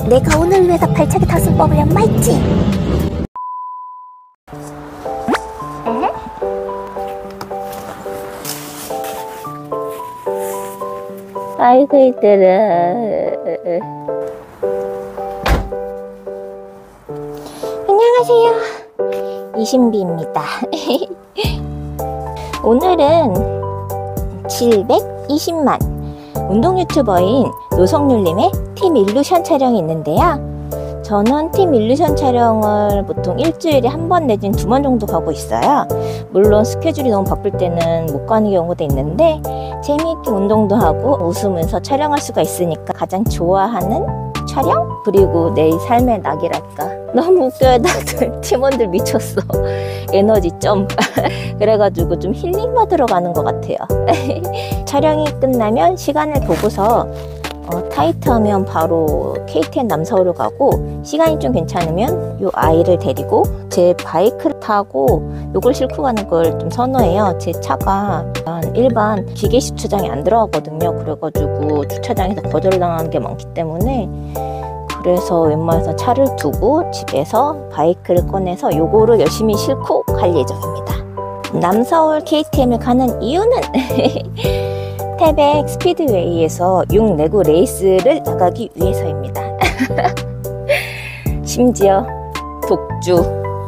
내가 오늘 위해서 발차기 탔을 법을 양말지. 아이고 이들아. 안녕하세요, 이신비입니다. 오늘은 720만 운동 유튜버인 노성률님의 팀 일루션 촬영이 있는데요. 저는 팀 일루션 촬영을 보통 일주일에 한 번 내지는 2번 정도 가고 있어요. 물론 스케줄이 너무 바쁠 때는 못 가는 경우도 있는데 재미있게 운동도 하고 웃으면서 촬영할 수가 있으니까 가장 좋아하는 촬영? 그리고 내 삶의 낙이랄까. 너무 웃겨요. 다들 팀원들 미쳤어. 에너지 점. 그래가지고 좀 힐링 받으러 가는 것 같아요. 촬영이 끝나면 시간을 보고서 타이트하면 바로 KTM 남서울로 가고, 시간이 좀 괜찮으면 요 아이를 데리고 제 바이크를 타고 요걸 싣고 가는 걸 좀 선호해요. 제 차가 일반 기계 주차장에 안 들어가거든요. 그래가지고 주차장에서 거절당하는 게 많기 때문에, 그래서 웬만해서 차를 두고 집에서 바이크를 꺼내서 요거를 열심히 싣고 갈 예정입니다. 남서울 KTM을 가는 이유는 태백 스피드웨이에서 6레그 레이스를 나가기 위해서입니다. 심지어 독주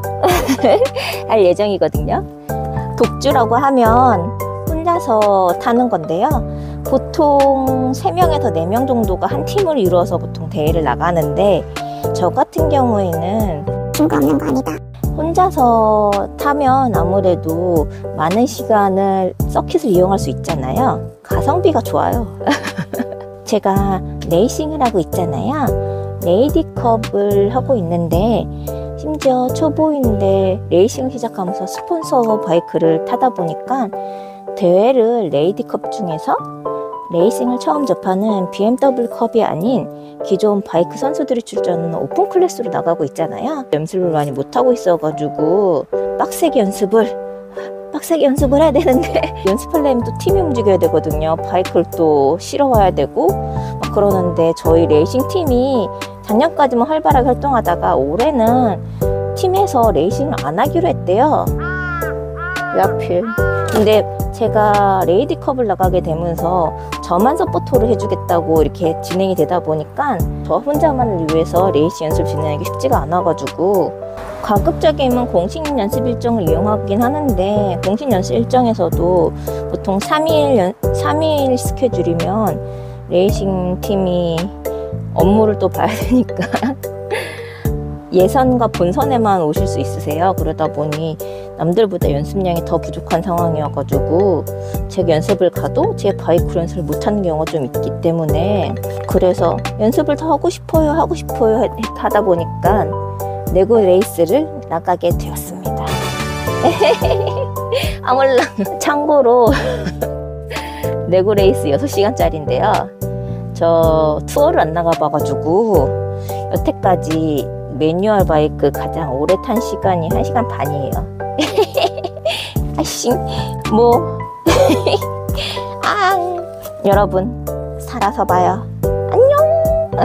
할 예정이거든요. 독주라고 하면 혼자서 타는 건데요. 보통 3명에서 4명 정도가 한 팀을 이루어서 보통 대회를 나가는데, 저 같은 경우에는 친구 없는 거 아니다. 혼자서 타면 아무래도 많은 시간을 서킷을 이용할 수 있잖아요. 가성비가 좋아요. 제가 레이싱을 하고 있잖아요. 레이디컵을 하고 있는데, 심지어 초보인데 레이싱을 시작하면서 스폰서 바이크를 타다 보니까 대회를 레이디컵 중에서 레이싱을 처음 접하는 BMW 컵이 아닌 기존 바이크 선수들이 출전하는 오픈 클래스로 나가고 있잖아요. 연습을 많이 못하고 있어가지고 빡세게 연습을 해야 되는데, 연습하려면 또 팀이 움직여야 되거든요. 바이크를 또 실어 와야 되고 막 그러는데, 저희 레이싱 팀이 작년까지만 활발하게 활동하다가 올해는 팀에서 레이싱을 안 하기로 했대요. 왜 하필. 근데 제가 레이디컵을 나가게 되면서 저만 서포터를 해주겠다고 이렇게 진행이 되다 보니까 저 혼자만을 위해서 레이싱 연습을 진행하기 쉽지가 않아가지고, 가급적이면 공식 연습 일정을 이용하긴 하는데, 공식 연습 일정에서도 보통 3일 스케줄이면 레이싱 팀이 업무를 또 봐야 되니까 예선과 본선에만 오실 수 있으세요. 그러다 보니 남들보다 연습량이 더 부족한 상황이어가지고 제가 연습을 가도 제 바이크 연습을 못하는 경우가 좀 있기 때문에, 그래서 연습을 더 하고 싶어요 하다 보니까 레고 레이스를 나가게 되었습니다. 아몰랑. 참고로 레고 레이스 6시간짜리인데요. 저 투어를 안 나가봐가지고 여태까지 매뉴얼 바이크 가장 오래 탄 시간이 1시간 반이에요. 아이씨, 뭐. 여러분, 살아서 봐요. 안녕.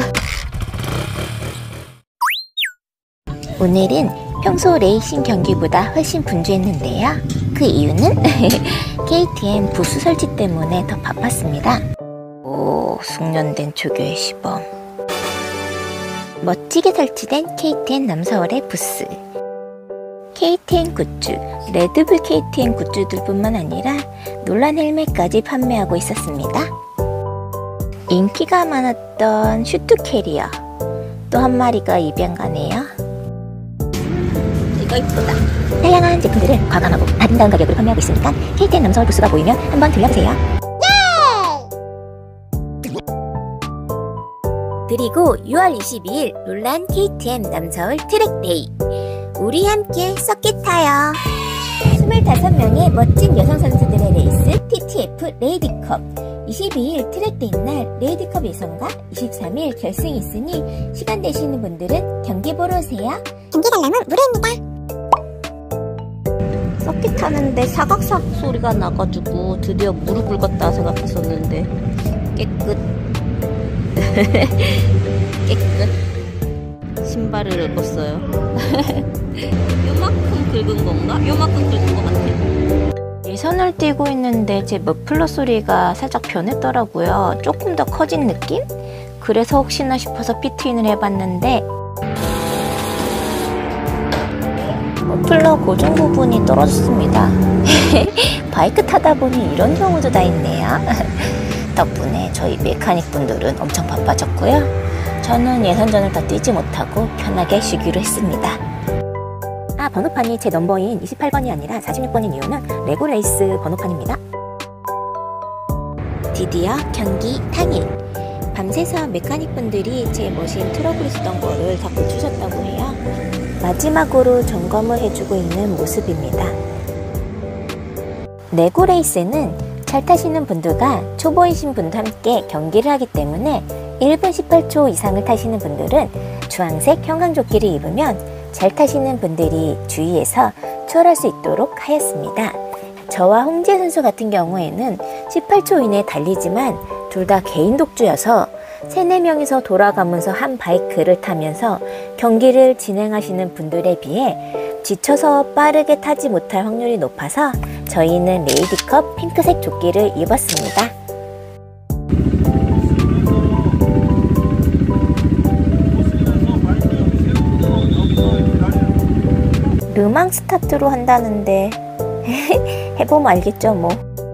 오늘은 평소 레이싱 경기보다 훨씬 분주했는데요. 그 이유는 KTM 부스 설치 때문에 더 바빴습니다. 오, 숙련된 조교의 시범. 멋지게 설치된 KTM 남서울의 부스. KTM 굿즈, 레드불 KTM 굿즈들 뿐만 아니라 놀란 헬멧까지 판매하고 있었습니다. 인기가 많았던 슈트 캐리어, 또 한 마리가 입양 가네요. 이거 이쁘다. 다양한 제품들을 과감하고 아름다운 가격으로 판매하고 있으니까 KTM 남서울 부스가 보이면 한번 들려보세요. 그리고 6월 22일 놀란 KTM 남서울 트랙데이. 우리 함께 서킷 타요. 25명의 멋진 여성 선수들의 레이스 TTF 레이디컵. 22일 트랙데이 날 레이디컵 예선과 23일 결승이 있으니 시간 되시는 분들은 경기 보러 오세요. 경기 관람은 무료입니다. 서킷 타는데 사각사각 소리가 나가지고 드디어 무릎을 꿇었다 생각했었는데 깨끗. 깨끗. 신발을 껐어요. 요만큼 긁은 건가? 요만큼 긁은 것 같아. 예선을 뛰고 있는데 제 머플러 소리가 살짝 변했더라고요. 조금 더 커진 느낌? 그래서 혹시나 싶어서 피트인을 해봤는데 머플러 고정 부분이 떨어졌습니다. 바이크 타다 보니 이런 경우도 다 있네요. 덕분에 저희 메카닉 분들은 엄청 바빠졌고요. 저는 예선전을 더 뛰지 못하고 편하게 쉬기로 했습니다. 번호판이 제 넘버인 28번이 아니라 46번인 이유는 레고레이스 번호판입니다. 드디어 경기 당일. 밤새서 메카닉 분들이 제 머신 트러블 있었던 거를 다 고치셨다고 해요. 마지막으로 점검을 해주고 있는 모습입니다. 레고레이스는 잘 타시는 분들과 초보이신 분과 함께 경기를 하기 때문에 1분 18초 이상을 타시는 분들은 주황색 형광조끼를 입으면 잘 타시는 분들이 주의해서 추월할 수 있도록 하였습니다. 저와 홍지혜 선수 같은 경우에는 18초 이내에 달리지만 둘 다 개인 독주여서 3, 4명이서 돌아가면서 한 바이크를 타면서 경기를 진행하시는 분들에 비해 지쳐서 빠르게 타지 못할 확률이 높아서 저희는 레이디컵 핑크색 조끼를 입었습니다. 르망 스타트로 한다는데 해보면 알겠죠 뭐.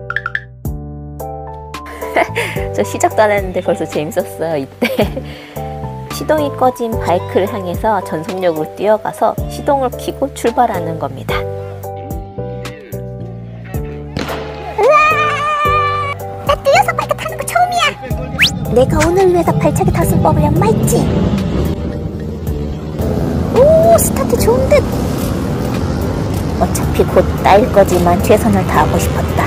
저 시작도 안 했는데 벌써 재밌었어요. 이때 시동이 꺼진 바이크를 향해서 전속력으로 뛰어가서 시동을 켜고 출발하는 겁니다. 으아! 나 뛰어서 바이크 타는 거 처음이야. 내가 오늘 위해서 발차기 타승법을 연마했지. 오, 스타트 좋은 듯. 어차피 곧 따일 거지만 최선을 다하고 싶었다.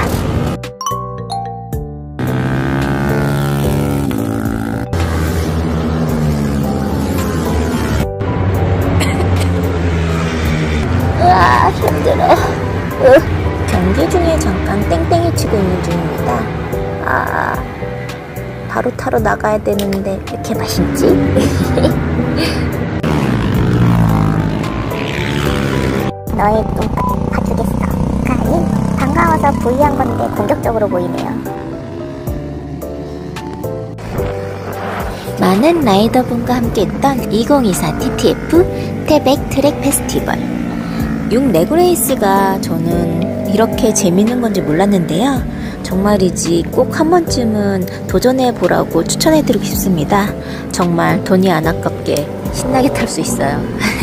으아, 힘들어. 경기 중에 잠깐 땡땡이 치고 있는 중입니다. 바로 타러 나가야 되는데 왜 이렇게 맛있지? 너의 똥까지 봐주겠어. 아니, 반가워서 부위한 건데 공격적으로 보이네요. 많은 라이더분과 함께했던 2024 TTF 태백 트랙 페스티벌. 6 레고레이스가 저는 이렇게 재밌는 건지 몰랐는데요. 정말이지 꼭 한 번쯤은 도전해보라고 추천해드리고 싶습니다. 정말 돈이 안 아깝게 신나게 탈 수 있어요.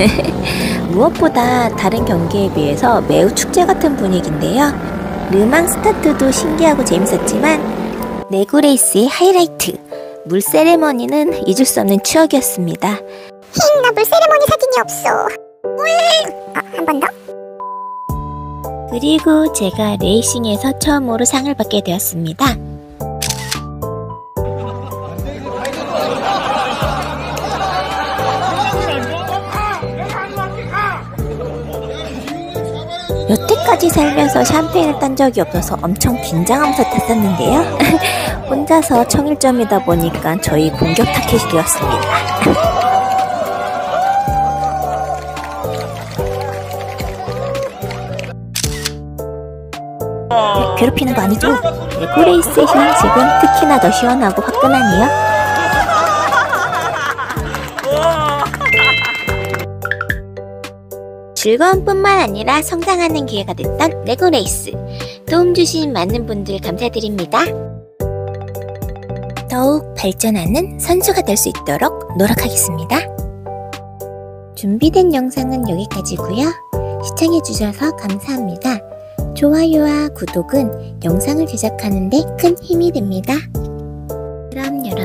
무엇보다 다른 경기에 비해서 매우 축제 같은 분위기인데요. 르망 스타트도 신기하고 재밌었지만 레고레이스의 하이라이트, 물 세레머니는 잊을 수 없는 추억이었습니다. 나 물 세레머니 사진이 없어. 한 번 더? 그리고 제가 레이싱에서 처음으로 상을 받게 되었습니다. 여태까지 살면서 샴페인을 딴 적이 없어서 엄청 긴장하면서 탔었는데요. 혼자서 청일점이다 보니까 저희 공격 타켓이 되었습니다. 괴롭히는 거 아니죠? 레고레이스의 휴양식은 특히나 더 시원하고 화끈하네요. 즐거움 뿐만 아니라 성장하는 기회가 됐던 레고레이스. 도움 주신 많은 분들 감사드립니다. 더욱 발전하는 선수가 될 수 있도록 노력하겠습니다. 준비된 영상은 여기까지고요. 시청해주셔서 감사합니다. 좋아요와 구독은 영상을 제작하는 데 큰 힘이 됩니다. 그럼 여러분